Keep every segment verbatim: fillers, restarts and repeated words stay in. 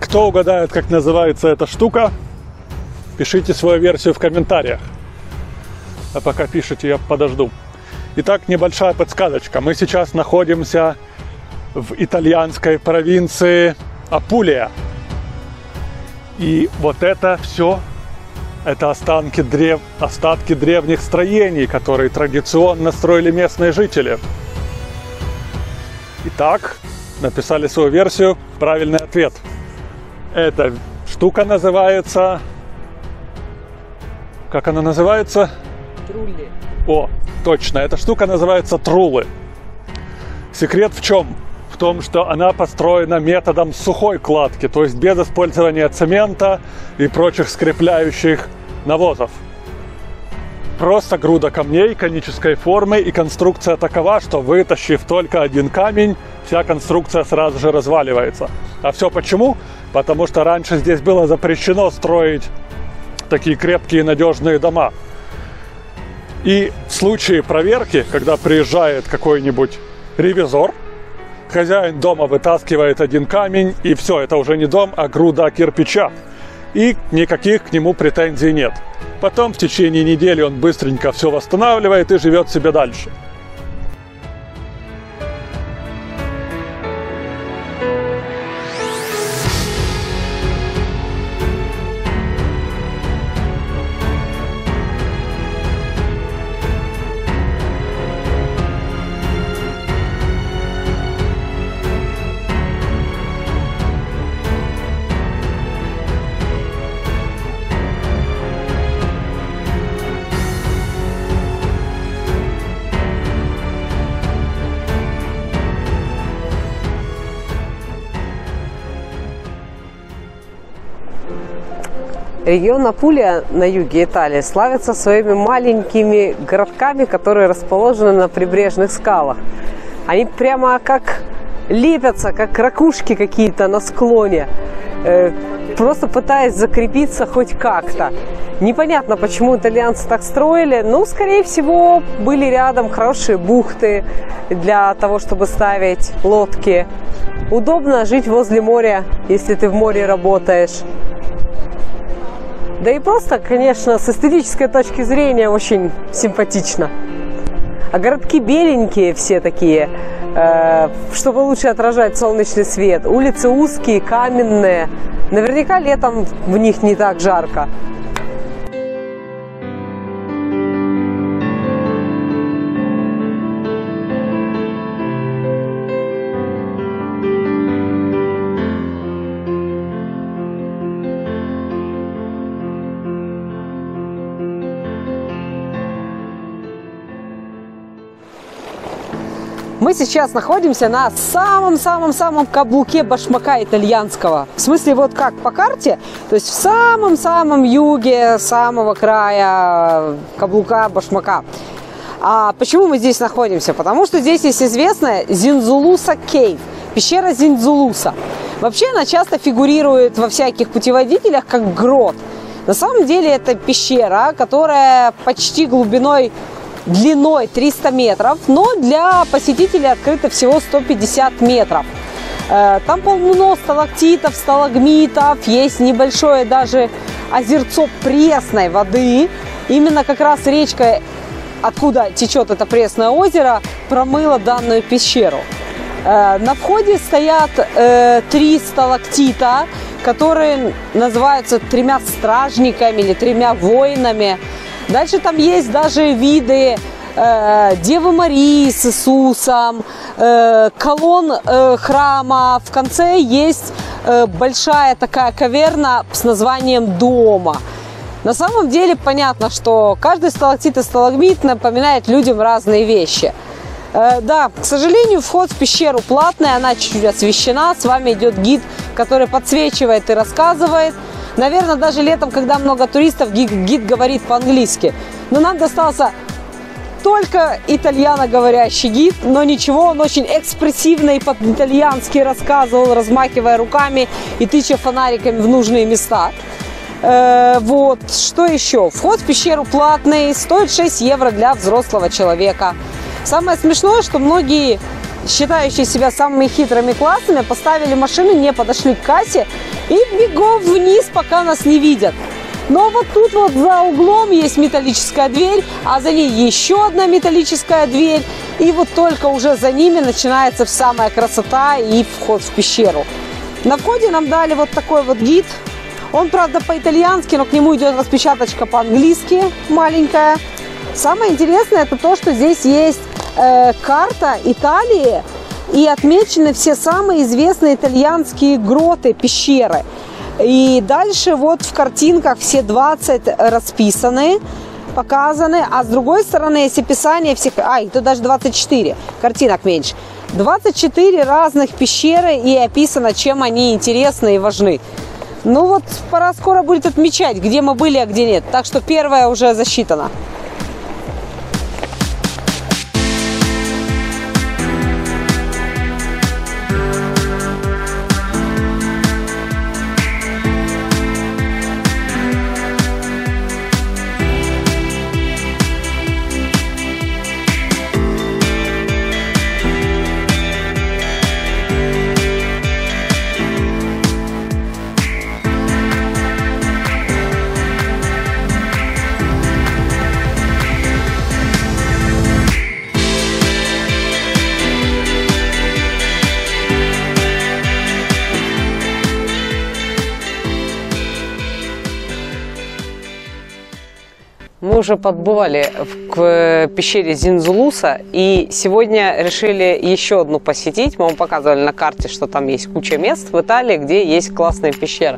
Кто угадает, как называется эта штука, пишите свою версию в комментариях. А пока пишите, я подожду. Итак, небольшая подсказочка. Мы сейчас находимся в итальянской провинции Апулия. И вот это все, это останки древ... остатки древних строений, которые традиционно строили местные жители. Итак, написали свою версию. Правильный ответ. Эта штука называется... Как она называется? Трулли. О, точно. Эта штука называется труллы. Секрет в чем? В том, что она построена методом сухой кладки, то есть без использования цемента и прочих скрепляющих навозов. Просто груда камней конической формы, и конструкция такова, что вытащив только один камень, вся конструкция сразу же разваливается. А все почему? Потому что раньше здесь было запрещено строить такие крепкие и надежные дома. И в случае проверки, когда приезжает какой-нибудь ревизор, хозяин дома вытаскивает один камень, и все, это уже не дом, а груда кирпича. И никаких к нему претензий нет. Потом в течение недели он быстренько все восстанавливает и живет себе дальше. Регион Апулия на юге Италии славится своими маленькими городками, которые расположены на прибрежных скалах. Они прямо как лепятся, как ракушки какие-то на склоне, э, просто пытаясь закрепиться хоть как-то. Непонятно, почему итальянцы так строили, но, скорее всего, были рядом хорошие бухты для того, чтобы ставить лодки. Удобно жить возле моря, если ты в море работаешь. Да и просто, конечно, с эстетической точки зрения очень симпатично. А городки беленькие все такие, э, чтобы лучше отражать солнечный свет. Улицы узкие, каменные. Наверняка летом в них не так жарко. Мы сейчас находимся на самом-самом-самом каблуке башмака итальянского. В смысле, вот как по карте, то есть в самом-самом юге, самого края каблука башмака. А почему мы здесь находимся? Потому что здесь есть известная Зинзулуса Кейв, пещера Зинзулуса. Вообще она часто фигурирует во всяких путеводителях как грот. На самом деле это пещера, которая почти глубиной длиной триста метров, но для посетителей открыто всего сто пятьдесят метров. Там полно сталактитов, сталагмитов, есть небольшое даже озерцо пресной воды. Именно как раз речка, откуда течет это пресное озеро, промыла данную пещеру. На входе стоят три сталактита, которые называются тремя стражниками или тремя воинами. Дальше там есть даже виды э, Девы Марии с Иисусом, э, колонн э, храма. В конце есть э, большая такая каверна с названием Дома. На самом деле понятно, что каждый сталактит и сталагмит напоминает людям разные вещи. Э, да, к сожалению, вход в пещеру платный, она чуть-чуть освещена. С вами идет гид, который подсвечивает и рассказывает. Наверное, даже летом, когда много туристов, гид, гид говорит по-английски. Но нам достался только итальяноговорящий гид, но ничего, он очень экспрессивно и по-итальянски рассказывал, размахивая руками и тыча фонариками в нужные места. Э, вот, что еще? Вход в пещеру платный, стоит шесть евро для взрослого человека. Самое смешное, что многие, считающие себя самыми хитрыми классами, поставили машины, не подошли к кассе И бегом вниз, пока нас не видят. Но вот тут вот за углом есть металлическая дверь, а за ней еще одна металлическая дверь. И вот только уже за ними начинается самая красота и вход в пещеру. На входе нам дали вот такой вот гид. Он, правда, по-итальянски, но к нему идет распечаточка по-английски маленькая. Самое интересное это то, что здесь есть э, карта Италии и отмечены все самые известные итальянские гроты, пещеры. И дальше вот в картинках все двадцать расписаны, показаны. А с другой стороны есть описание всех... А, их тут даже двадцать четыре, картинок меньше. двадцать четыре разных пещеры и описано, чем они интересны и важны. Ну вот, пора скоро будет отмечать, где мы были, а где нет. Так что первая уже засчитана. Мы уже подбывали к пещере Зинзулуса и сегодня решили еще одну посетить. Мы вам показывали на карте, что там есть куча мест в Италии, где есть классные пещеры.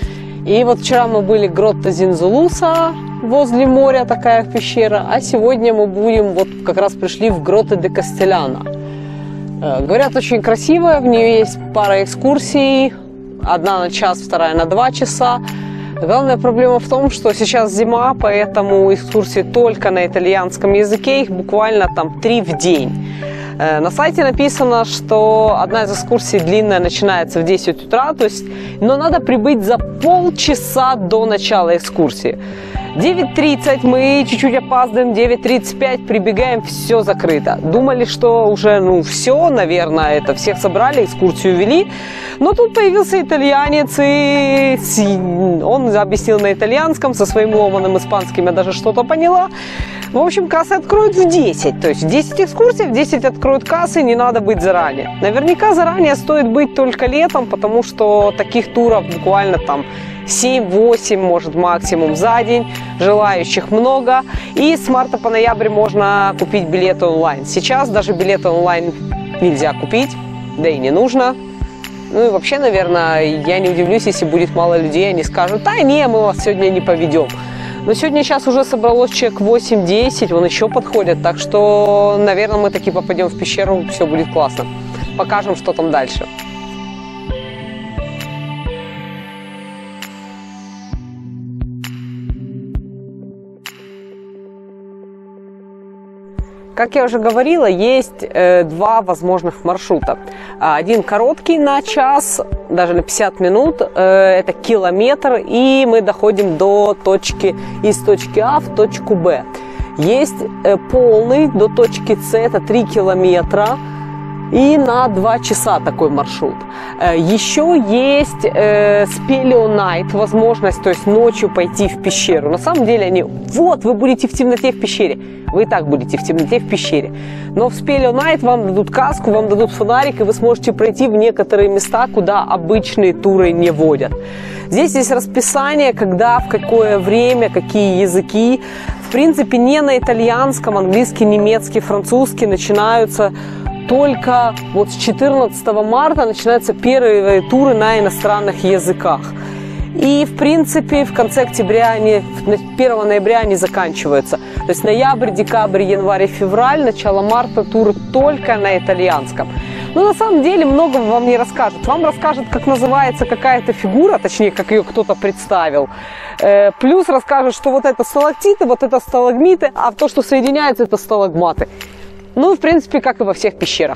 И вот вчера мы были в Гротто Зинзулуса, возле моря такая пещера, а сегодня мы будем, вот как раз пришли в Гротто де Кастеляно. Говорят, очень красивая, в нее есть пара экскурсий, одна на час, вторая на два часа. Главная проблема в том, что сейчас зима, поэтому экскурсии только на итальянском языке, их буквально там три в день. На сайте написано, что одна из экскурсий длинная, начинается в десять утра, то есть, но надо прибыть за полчаса до начала экскурсии. девять тридцать мы чуть-чуть опаздываем, девять тридцать пять прибегаем, все закрыто. Думали, что уже, ну, все, наверное, это всех собрали, экскурсию вели. Но тут появился итальянец, и он объяснил на итальянском, со своим ломаным испанским я даже что-то поняла. В общем, кассы откроют в десять, то есть в десять экскурсий, в десять откроют кассы, не надо быть заранее. Наверняка заранее стоит быть только летом, потому что таких туров буквально там семь-восемь, может, максимум за день. Желающих много. И с марта по ноябрь можно купить билеты онлайн. Сейчас даже билеты онлайн нельзя купить, да и не нужно. Ну и вообще, наверное, я не удивлюсь, если будет мало людей, они скажут: да не, мы вас сегодня не поведем. Но сегодня сейчас уже собралось человек восемь-десять, он еще подходит. Так что, наверное, мы таки попадем в пещеру, все будет классно. Покажем, что там дальше. Как я уже говорила, есть э, два возможных маршрута. Один короткий на час, даже на пятьдесят минут, э, это километр, и мы доходим до точки, из точки А в точку Б. Есть э, полный до точки С, это три километра, и на два часа такой маршрут. Э, еще есть э, Speleo Night, возможность, то есть ночью пойти в пещеру. На самом деле они, вот, вы будете в темноте в пещере. Вы и так будете в темноте в пещере. Но в Speleo Night вам дадут каску, вам дадут фонарик, и вы сможете пройти в некоторые места, куда обычные туры не водят. Здесь есть расписание, когда, в какое время, какие языки. В принципе, не на итальянском, английский, немецкий, французский начинаются только вот с четырнадцатого марта начинаются первые туры на иностранных языках. И, в принципе, в конце октября, они, первого ноября они заканчиваются. То есть ноябрь, декабрь, январь и февраль, начало марта туры только на итальянском. Но на самом деле много вам не расскажут. Вам расскажут, как называется какая-то фигура, точнее, как ее кто-то представил. Э, плюс расскажут, что вот это сталактиты, вот это сталагмиты, а то, что соединяется, это сталагматы. Ну, в принципе, как и во всех пещерах.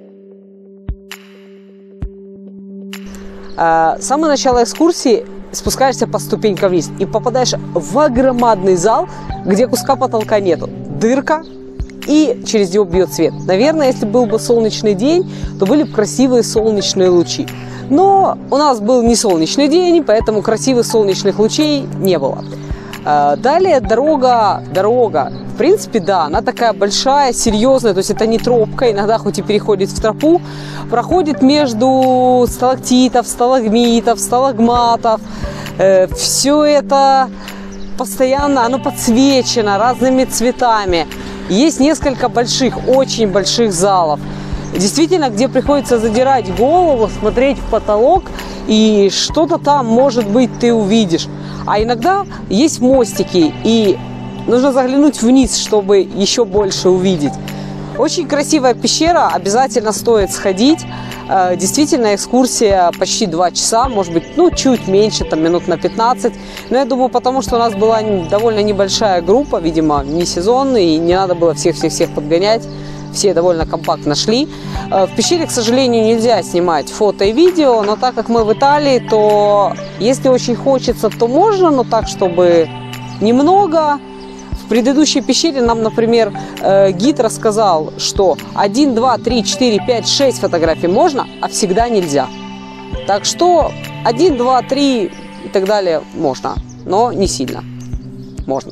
Э, самое начало экскурсии спускаешься по ступенькам вниз и попадаешь в огромадный зал, где куска потолка нету. Дырка, и через него бьет свет. Наверное, если был бы солнечный день, то были бы красивые солнечные лучи. Но у нас был не солнечный день, поэтому красивых солнечных лучей не было. Далее дорога, дорога, в принципе, да, она такая большая, серьезная, то есть это не тропка, иногда хоть и переходит в тропу, проходит между сталактитов, сталагмитов, сталагматов. Все это постоянно, оно подсвечено разными цветами. Есть несколько больших, очень больших залов. Действительно, где приходится задирать голову, смотреть в потолок, и что-то там, может быть, ты увидишь. А иногда есть мостики, и нужно заглянуть вниз, чтобы еще больше увидеть. Очень красивая пещера, обязательно стоит сходить. Действительно, экскурсия почти два часа, может быть, ну, чуть меньше, там, минут на пятнадцать. Но я думаю, потому что у нас была довольно небольшая группа, видимо, не сезонная, и не надо было всех-всех-всех подгонять. Все довольно компактно шли. В пещере, к сожалению, нельзя снимать фото и видео, но так как мы в Италии, то если очень хочется, то можно, но так, чтобы немного. В предыдущей пещере нам, например, гид рассказал, что один, два, три, четыре, пять, шесть фотографий можно, а всегда нельзя. Так что один, два, три и так далее можно, но не сильно. Можно.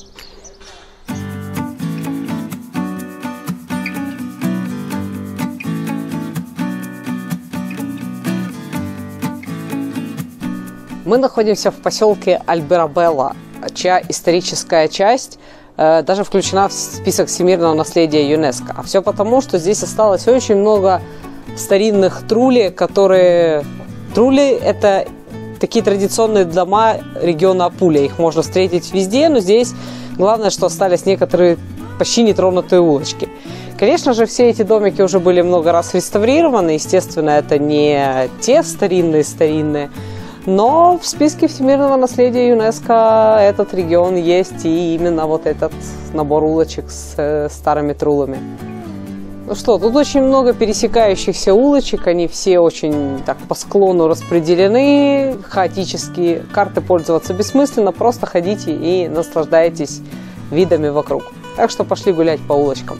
Мы находимся в поселке Альберабелла, чья историческая часть э, даже включена в список всемирного наследия ЮНЕСКО. А все потому, что здесь осталось очень много старинных трули, которые... Трули – это такие традиционные дома региона Апулия. Их можно встретить везде, но здесь главное, что остались некоторые почти нетронутые улочки. Конечно же, все эти домики уже были много раз реставрированы. Естественно, это не те старинные-старинные. Но в списке всемирного наследия ЮНЕСКО этот регион есть, и именно вот этот набор улочек с э, старыми трулами. Ну что, тут очень много пересекающихся улочек, они все очень так по склону распределены, хаотически. Карты пользоваться бессмысленно, просто ходите и наслаждайтесь видами вокруг. Так что пошли гулять по улочкам.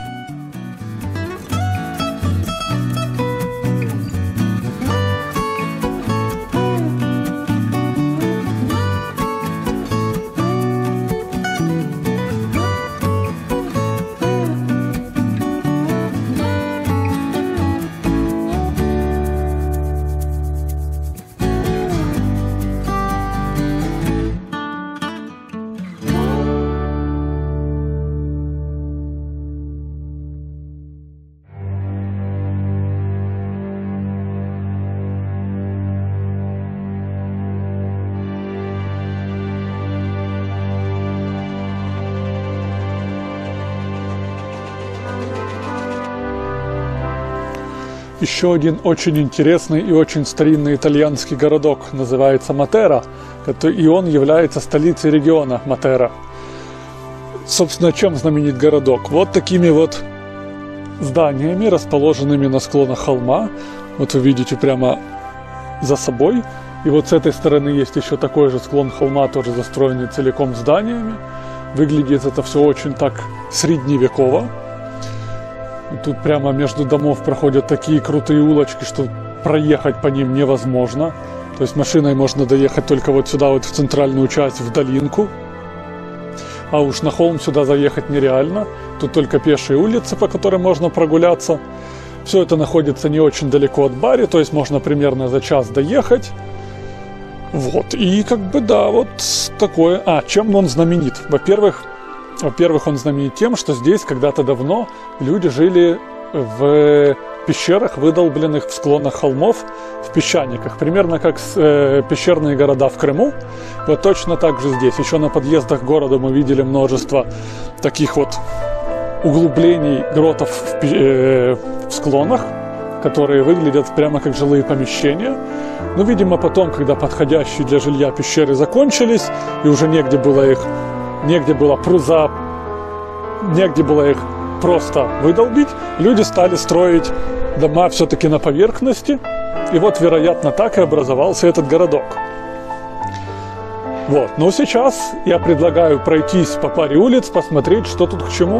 Еще один очень интересный и очень старинный итальянский городок называется Матера, и он является столицей региона Матера. Собственно, чем знаменит городок? Вот такими вот зданиями, расположенными на склонах холма. Вот вы видите прямо за собой. И вот с этой стороны есть еще такой же склон холма, тоже застроенный целиком зданиями. Выглядит это все очень так средневеково. Тут прямо между домов проходят такие крутые улочки, что проехать по ним невозможно. То есть машиной можно доехать только вот сюда, вот в центральную часть, в долинку. А уж на холм сюда заехать нереально. Тут только пешие улицы, по которым можно прогуляться. Все это находится не очень далеко от Бари, то есть можно примерно за час доехать. Вот, и как бы да, вот такое. А, чем он знаменит? Во-первых, Во-первых, он знаменит тем, что здесь когда-то давно люди жили в пещерах, выдолбленных в склонах холмов, в песчаниках. Примерно как э, пещерные города в Крыму. Вот точно так же здесь. Еще на подъездах к городу мы видели множество таких вот углублений, гротов в, э, в склонах, которые выглядят прямо как жилые помещения. Но, видимо, потом, когда подходящие для жилья пещеры закончились, и уже негде было их Негде было пруза, негде было их просто выдолбить. Люди стали строить дома все-таки на поверхности. И вот, вероятно, так и образовался этот городок. Вот. Но сейчас я предлагаю пройтись по паре улиц, посмотреть, что тут к чему.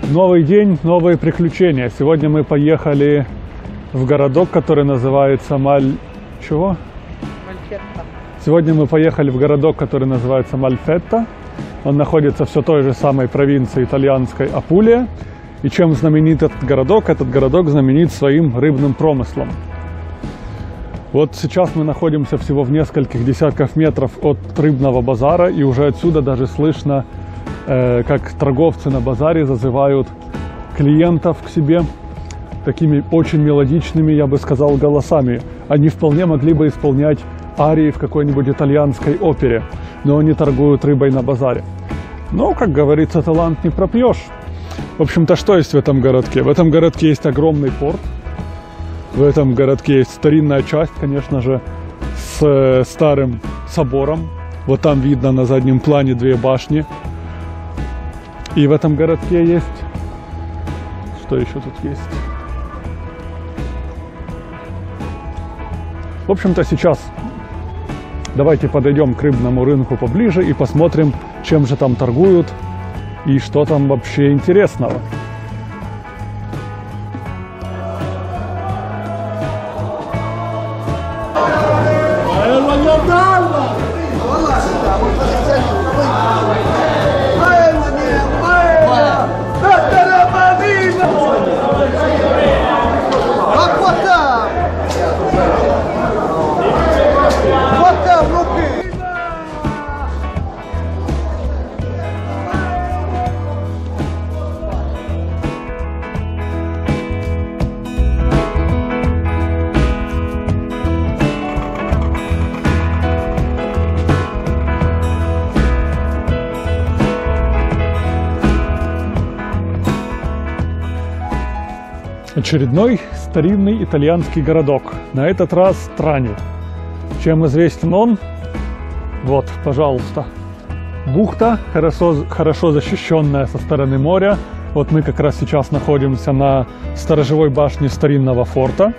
Новый день, новые приключения. Сегодня мы поехали в городок, который называется Маль... Чего? Мальфетта. Сегодня мы поехали в городок, который называется Мальфетта. Он находится в все той же самой провинции итальянской Апулия. И чем знаменит этот городок? Этот городок знаменит своим рыбным промыслом. Вот сейчас мы находимся всего в нескольких десятках метров от рыбного базара, и уже отсюда даже слышно, э, как торговцы на базаре зазывают клиентов к себе такими очень мелодичными, я бы сказал, голосами. Они вполне могли бы исполнять арии в какой-нибудь итальянской опере, но они торгуют рыбой на базаре. Но, как говорится, талант не пропьешь. В общем-то, что есть в этом городке? В этом городке есть огромный порт. В этом городке есть старинная часть, конечно же, с э, старым собором. Вот там видно на заднем плане две башни. И в этом городке есть... Что еще тут есть? В общем-то, сейчас давайте подойдем к рыбному рынку поближе и посмотрим, чем же там торгуют и что там вообще интересного. Очередной старинный итальянский городок, на этот раз Трани. Чем известен он? Вот, пожалуйста. Бухта, хорошо, хорошо защищенная со стороны моря. Вот мы как раз сейчас находимся на сторожевой башне старинного форта.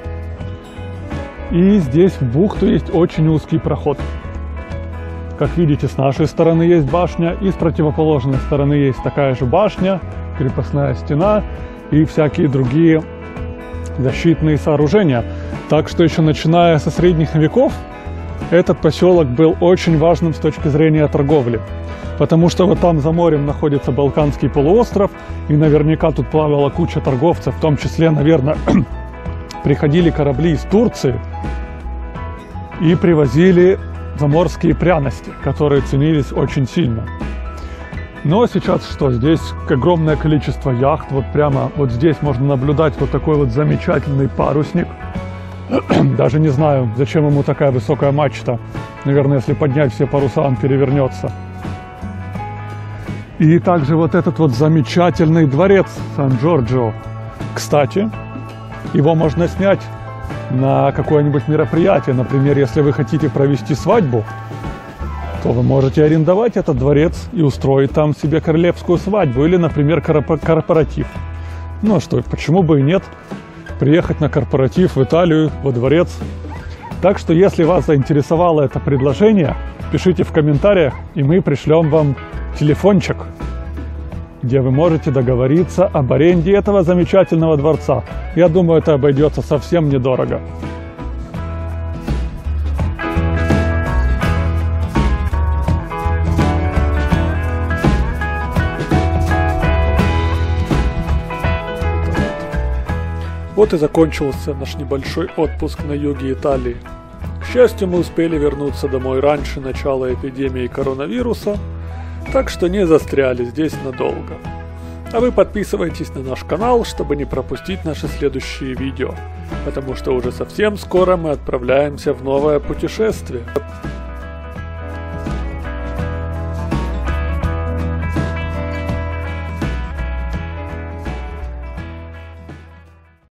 И здесь в бухту есть очень узкий проход. Как видите, с нашей стороны есть башня, и с противоположной стороны есть такая же башня, крепостная стена и всякие другие защитные сооружения. Так что еще начиная со средних веков этот поселок был очень важным с точки зрения торговли. Потому что вот там за морем находится Балканский полуостров, и наверняка тут плавала куча торговцев, в том числе, наверное, приходили корабли из Турции и привозили заморские пряности, которые ценились очень сильно. Но сейчас что? Здесь огромное количество яхт. Вот прямо вот здесь можно наблюдать вот такой вот замечательный парусник. Даже не знаю, зачем ему такая высокая мачта. Наверное, если поднять все паруса, он перевернется. И также вот этот вот замечательный дворец Сан-Джорджо. Кстати, его можно снять на какое-нибудь мероприятие. Например, если вы хотите провести свадьбу, то вы можете арендовать этот дворец и устроить там себе королевскую свадьбу или, например, корпоратив. Ну а что, почему бы и нет? Приехать на корпоратив в Италию, во дворец. Так что, если вас заинтересовало это предложение, пишите в комментариях, и мы пришлем вам телефончик, где вы можете договориться об аренде этого замечательного дворца. Я думаю, это обойдется совсем недорого. Вот и закончился наш небольшой отпуск на юге Италии. К счастью, мы успели вернуться домой раньше начала эпидемии коронавируса, так что не застряли здесь надолго. А вы подписывайтесь на наш канал, чтобы не пропустить наши следующие видео, потому что уже совсем скоро мы отправляемся в новое путешествие.